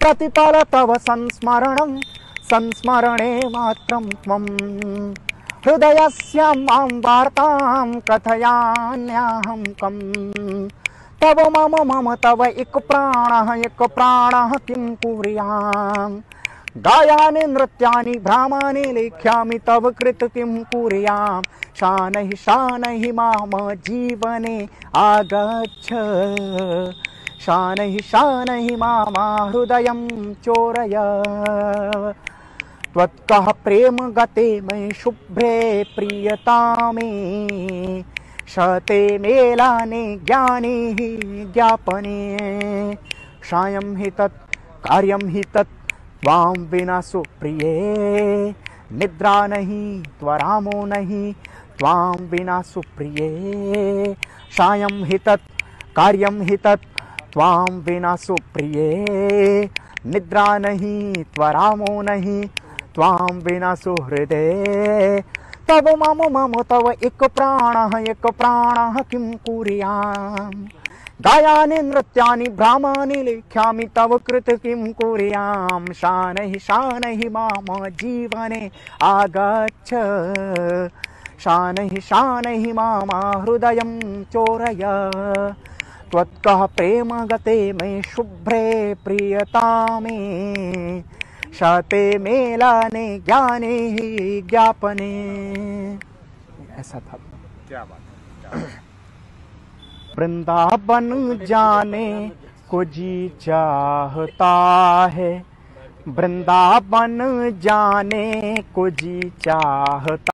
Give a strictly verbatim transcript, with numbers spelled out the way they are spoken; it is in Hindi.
प्रतिपल तव संस्मरणं संस्मरणे मात्रं त्वं हृदयस्य मां वार्तां कथयाम्यहं कं तव मम मम तव एक प्राणः एक प्राणः किं कुर्याम् गायानि नृत्यानि भ्रामानि लेख्यामि तव कृत किं कुर्याम् शानहि शानहि माम जीवने आगच्छ शानहि शानहि माम हृदयं चोरय त्वत्कः प्रेम गते मयि शुभ्रे प्रियतामे शते मेलाने ज्ञाने हि ज्ञापने सायं हि तत् कार्यं हि तत् त्वां विना सुप्रिये निद्रा नहीं त्वरामो नहीं त्वां विना सुप्रिये सायं हि तत् कार्यं हि तत् त्वां विना सुप्रिये निद्रा नहीं त्वरामो नहीं त्वां विना सुहृदे तव मम मम तव एक प्राणः एक प्राणः किं कुर्याम् गायानि नृत्यानि भ्रामानि लेख्यामि तव कृत किं कुर्याम् शानहि शानहि माम जीवने आगच्छ शानहि शानहि माम हृदयं चोरय त्वत्कः प्रेम गते मयि शुभ्रे प्रियतामे शते मेलाने ज्ञाने ही ज्ञापने। ऐसा था। क्या बात है। वृंदावन जाने को जी चाहता है वृंदावन जाने को जी चाहता